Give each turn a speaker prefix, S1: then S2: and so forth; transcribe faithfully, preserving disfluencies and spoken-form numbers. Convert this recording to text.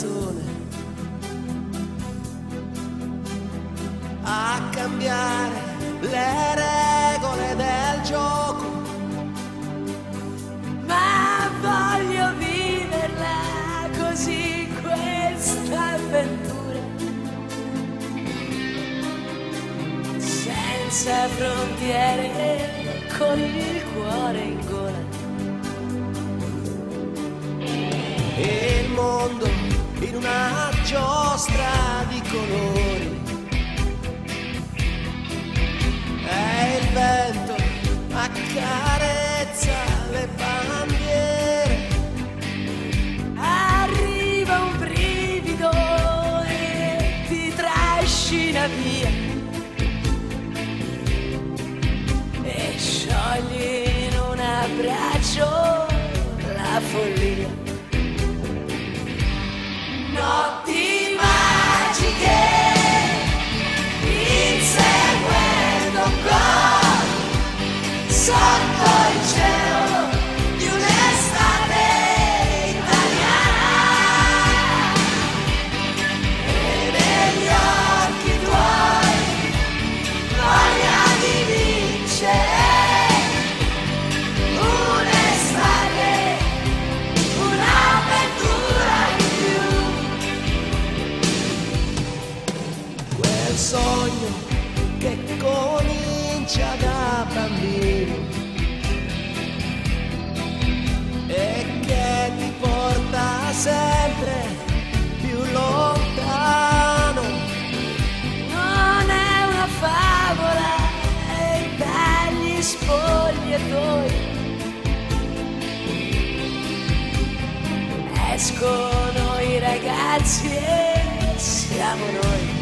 S1: canzone a cambiare le regole del gioco,
S2: ma voglio viverla così questa avventura, senza frontiere, con il cuore in gola.
S1: E il mondo in una giostra di colori, e il vento accarezza le bandiere.
S2: Arriva un brivido e ti trascina via e sciogli in un abbraccio la follia. Notti magiche, inseguendo un gol sotto il cielo di un'estate italiana, e negli occhi tuoi voglia di vincere. Un'estate, un'avventura in più.
S1: Quel sogno che comincia da bambino e che ti porta sempre più lontano.
S2: Non è una favola, è dagli spogliatoi escono i ragazzi e siamo noi.